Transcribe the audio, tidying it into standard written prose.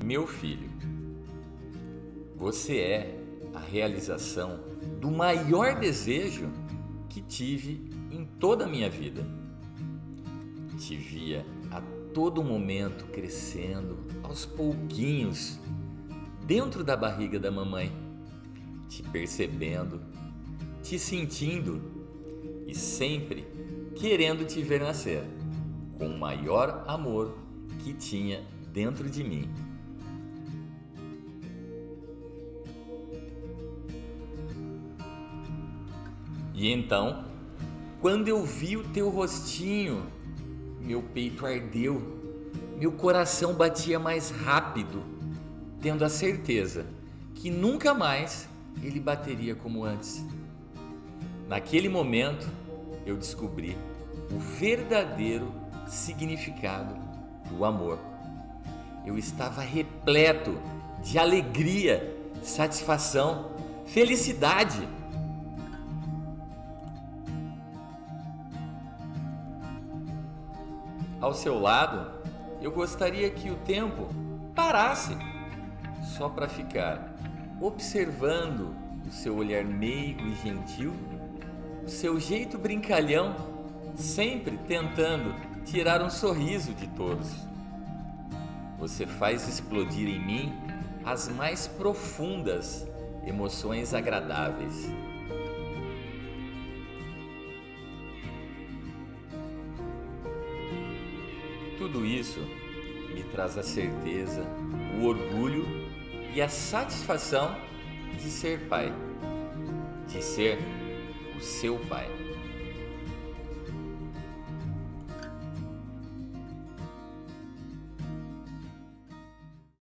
Meu filho, você é a realização do maior desejo que tive em toda a minha vida. Te via a todo momento crescendo, aos pouquinhos, dentro da barriga da mamãe, te percebendo, te sentindo e sempre querendo te ver nascer, com o maior amor que tinha dentro de mim. E então, quando eu vi o teu rostinho, meu peito ardeu, meu coração batia mais rápido, tendo a certeza que nunca mais ele bateria como antes. Naquele momento, eu descobri o verdadeiro significado do amor. Eu estava repleto de alegria, satisfação, felicidade. Ao seu lado, eu gostaria que o tempo parasse, só para ficar observando o seu olhar meigo e gentil, o seu jeito brincalhão, sempre tentando tirar um sorriso de todos. Você faz explodir em mim as mais profundas emoções agradáveis. Tudo isso me traz a certeza, o orgulho e a satisfação de ser pai, de ser o seu pai.